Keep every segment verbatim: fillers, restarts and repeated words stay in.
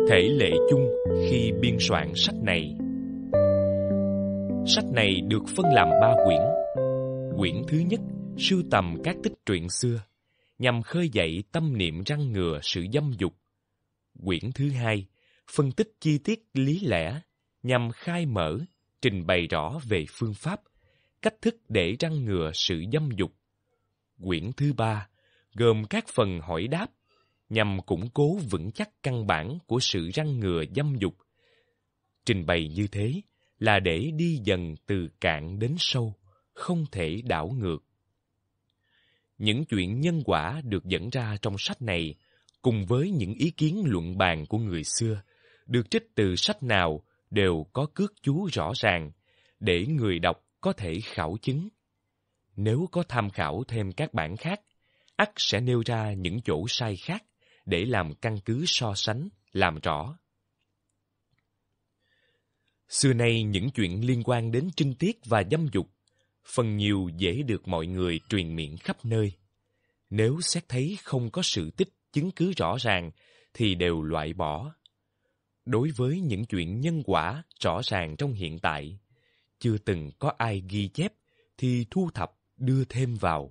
Thể lệ chung khi biên soạn sách này. Sách này được phân làm ba quyển. Quyển thứ nhất sưu tầm các tích truyện xưa, nhằm khơi dậy tâm niệm răn ngừa sự dâm dục. Quyển thứ hai phân tích chi tiết lý lẽ, nhằm khai mở, trình bày rõ về phương pháp, cách thức để răn ngừa sự dâm dục. Quyển thứ ba gồm các phần hỏi đáp, nhằm củng cố vững chắc căn bản của sự răn ngừa dâm dục. Trình bày như thế là để đi dần từ cạn đến sâu, không thể đảo ngược. Những chuyện nhân quả được dẫn ra trong sách này, cùng với những ý kiến luận bàn của người xưa, được trích từ sách nào đều có cước chú rõ ràng, để người đọc có thể khảo chứng. Nếu có tham khảo thêm các bản khác, ắt sẽ nêu ra những chỗ sai khác, để làm căn cứ so sánh, làm rõ. Xưa nay những chuyện liên quan đến trinh tiết và dâm dục, phần nhiều dễ được mọi người truyền miệng khắp nơi. Nếu xét thấy không có sự tích chứng cứ rõ ràng, thì đều loại bỏ. Đối với những chuyện nhân quả rõ ràng trong hiện tại, chưa từng có ai ghi chép, thì thu thập đưa thêm vào.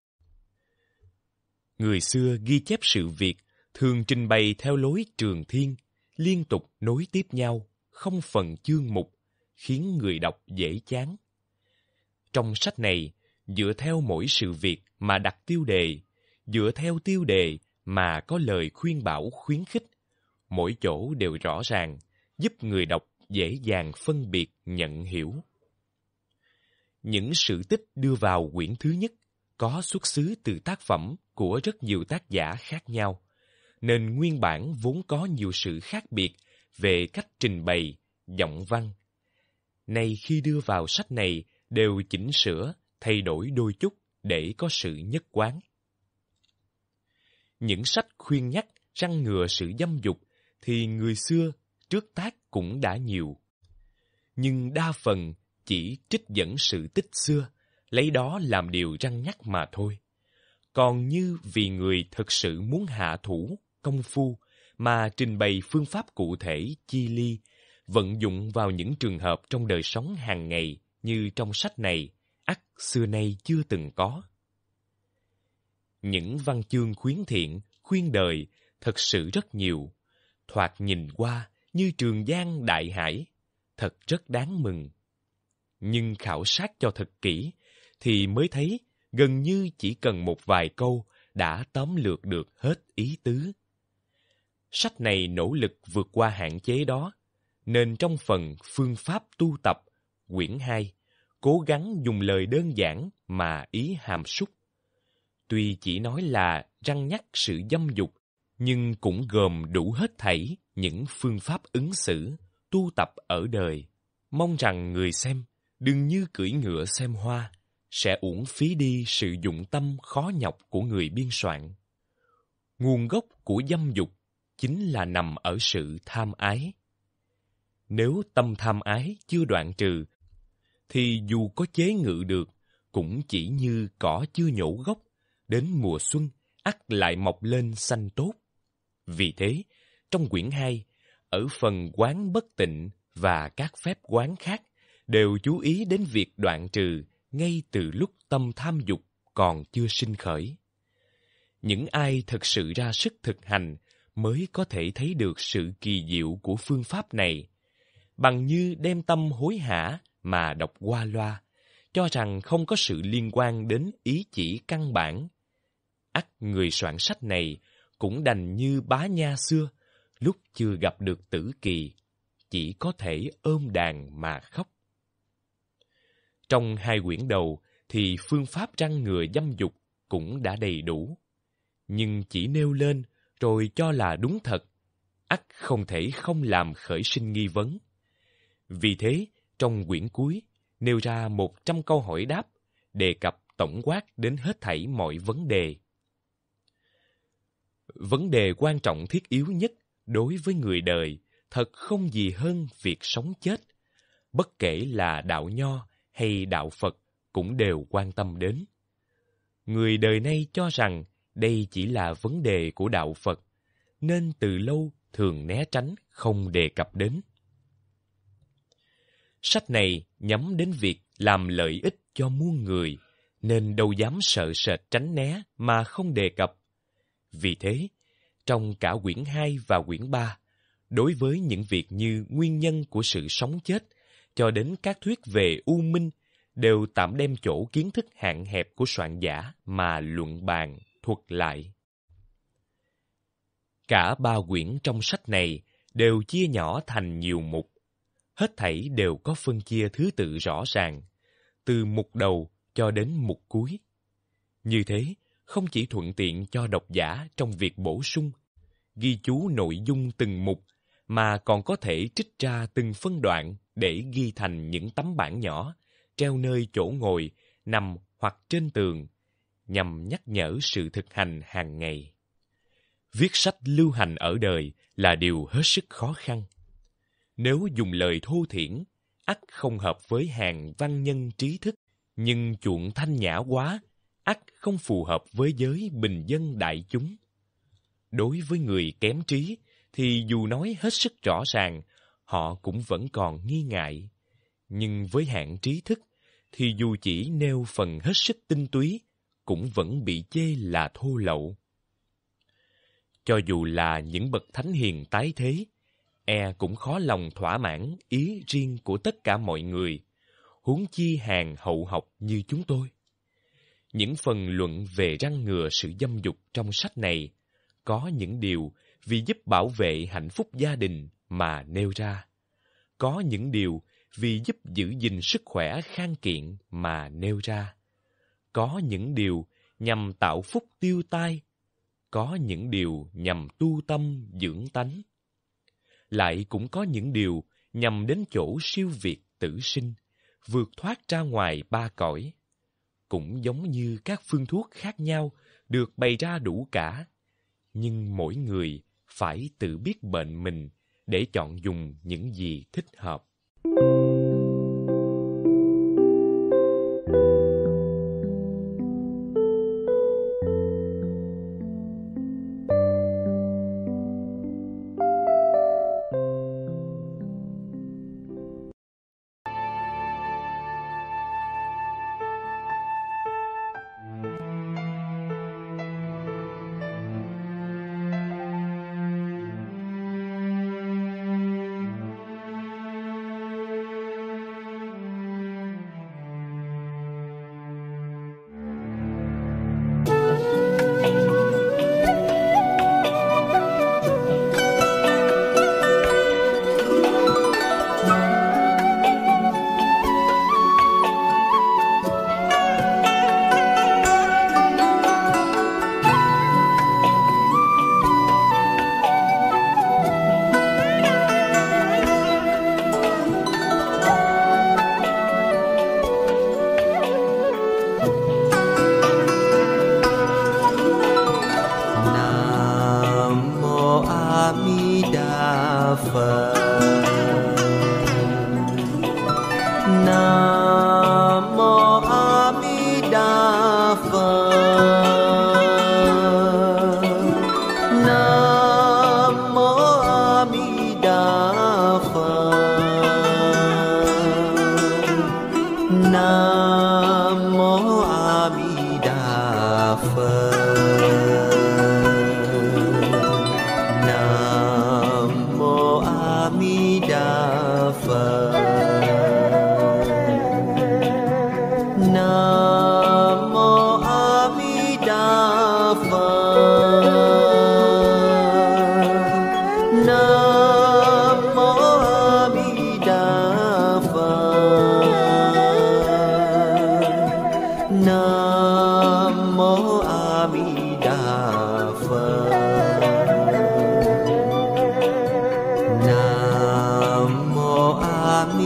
Người xưa ghi chép sự việc thường trình bày theo lối trường thiên, liên tục nối tiếp nhau, không phần chương mục, khiến người đọc dễ chán. Trong sách này, dựa theo mỗi sự việc mà đặt tiêu đề, dựa theo tiêu đề mà có lời khuyên bảo khuyến khích, mỗi chỗ đều rõ ràng, giúp người đọc dễ dàng phân biệt nhận hiểu. Những sự tích đưa vào quyển thứ nhất có xuất xứ từ tác phẩm của rất nhiều tác giả khác nhau, nên nguyên bản vốn có nhiều sự khác biệt về cách trình bày, giọng văn. Nay khi đưa vào sách này đều chỉnh sửa, thay đổi đôi chút để có sự nhất quán. Những sách khuyên nhắc, răn ngừa sự dâm dục thì người xưa trước tác cũng đã nhiều. Nhưng đa phần chỉ trích dẫn sự tích xưa, lấy đó làm điều răn nhắc mà thôi. Còn như vì người thực sự muốn hạ thủ, công phu, mà trình bày phương pháp cụ thể, chi ly, vận dụng vào những trường hợp trong đời sống hàng ngày như trong sách này, ắt xưa nay chưa từng có. Những văn chương khuyến thiện, khuyên đời thật sự rất nhiều, thoạt nhìn qua như trường giang đại hải, thật rất đáng mừng. Nhưng khảo sát cho thật kỹ, thì mới thấy gần như chỉ cần một vài câu đã tóm lược được hết ý tứ. Sách này nỗ lực vượt qua hạn chế đó, nên trong phần phương pháp tu tập, quyển hai, cố gắng dùng lời đơn giản mà ý hàm súc. Tuy chỉ nói là răn nhắc sự dâm dục, nhưng cũng gồm đủ hết thảy những phương pháp ứng xử, tu tập ở đời. Mong rằng người xem đừng như cưỡi ngựa xem hoa, sẽ uổng phí đi sự dụng tâm khó nhọc của người biên soạn. Nguồn gốc của dâm dục chính là nằm ở sự tham ái. Nếu tâm tham ái chưa đoạn trừ, thì dù có chế ngự được, cũng chỉ như cỏ chưa nhổ gốc, đến mùa xuân ắt lại mọc lên xanh tốt. Vì thế, trong quyển hai, ở phần quán bất tịnh và các phép quán khác, đều chú ý đến việc đoạn trừ ngay từ lúc tâm tham dục còn chưa sinh khởi. Những ai thực sự ra sức thực hành mới có thể thấy được sự kỳ diệu của phương pháp này. Bằng như đem tâm hối hả mà đọc qua loa, cho rằng không có sự liên quan đến ý chỉ căn bản. Ắt người soạn sách này cũng đành như Bá Nha xưa, lúc chưa gặp được tử kỳ, chỉ có thể ôm đàn mà khóc. Trong hai quyển đầu thì phương pháp răn ngừa dâm dục cũng đã đầy đủ, nhưng chỉ nêu lên rồi cho là đúng thật, ắt không thể không làm khởi sinh nghi vấn. Vì thế, trong quyển cuối, nêu ra một trăm câu hỏi đáp, đề cập tổng quát đến hết thảy mọi vấn đề. Vấn đề quan trọng thiết yếu nhất đối với người đời thật không gì hơn việc sống chết. Bất kể là đạo Nho hay đạo Phật cũng đều quan tâm đến. Người đời nay cho rằng đây chỉ là vấn đề của đạo Phật, nên từ lâu thường né tránh không đề cập đến. Sách này nhắm đến việc làm lợi ích cho muôn người, nên đâu dám sợ sệt tránh né mà không đề cập. Vì thế, trong cả quyển hai và quyển ba, đối với những việc như nguyên nhân của sự sống chết, cho đến các thuyết về u minh, đều tạm đem chỗ kiến thức hạn hẹp của soạn giả mà luận bàn, thuật lại. Cả ba quyển trong sách này đều chia nhỏ thành nhiều mục. Hết thảy đều có phân chia thứ tự rõ ràng, từ mục đầu cho đến mục cuối. Như thế, không chỉ thuận tiện cho độc giả trong việc bổ sung, ghi chú nội dung từng mục, mà còn có thể trích ra từng phân đoạn để ghi thành những tấm bảng nhỏ, treo nơi chỗ ngồi, nằm hoặc trên tường, nhằm nhắc nhở sự thực hành hàng ngày. Viết sách lưu hành ở đời là điều hết sức khó khăn. Nếu dùng lời thô thiển, ắt không hợp với hàng văn nhân trí thức, nhưng chuộng thanh nhã quá, ắt không phù hợp với giới bình dân đại chúng. Đối với người kém trí, thì dù nói hết sức rõ ràng, họ cũng vẫn còn nghi ngại. Nhưng với hạng trí thức, thì dù chỉ nêu phần hết sức tinh túy, cũng vẫn bị chê là thô lậu. Cho dù là những bậc thánh hiền tái thế, e cũng khó lòng thỏa mãn ý riêng của tất cả mọi người, huống chi hàng hậu học như chúng tôi. Những phần luận về răn ngừa sự dâm dục trong sách này, có những điều vì giúp bảo vệ hạnh phúc gia đình mà nêu ra, có những điều vì giúp giữ gìn sức khỏe khang kiện mà nêu ra, có những điều nhằm tạo phúc tiêu tai, có những điều nhằm tu tâm dưỡng tánh. Lại cũng có những điều nhằm đến chỗ siêu việt tử sinh, vượt thoát ra ngoài ba cõi. Cũng giống như các phương thuốc khác nhau được bày ra đủ cả, nhưng mỗi người phải tự biết bệnh mình để chọn dùng những gì thích hợp. Nam mô A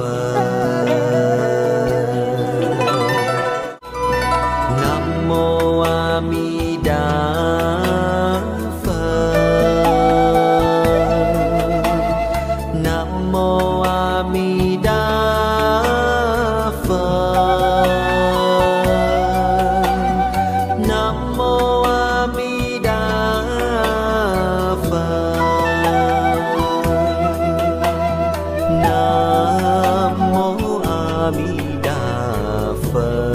Phật. Nam mô A Di Đà Phật. Nam mô A Di Đà Phật. Nam mô A Di Đà Phật. Nam mô A Di Đà Phật.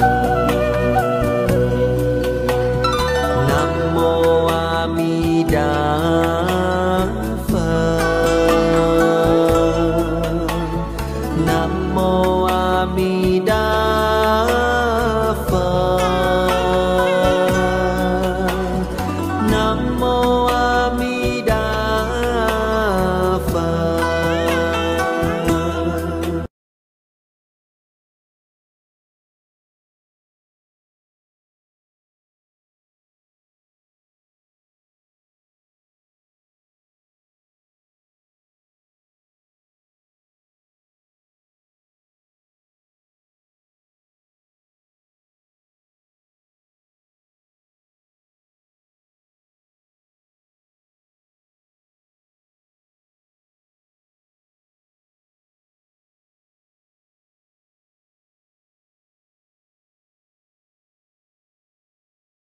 Nam mô A Di Đà Phật. Nam mô A Di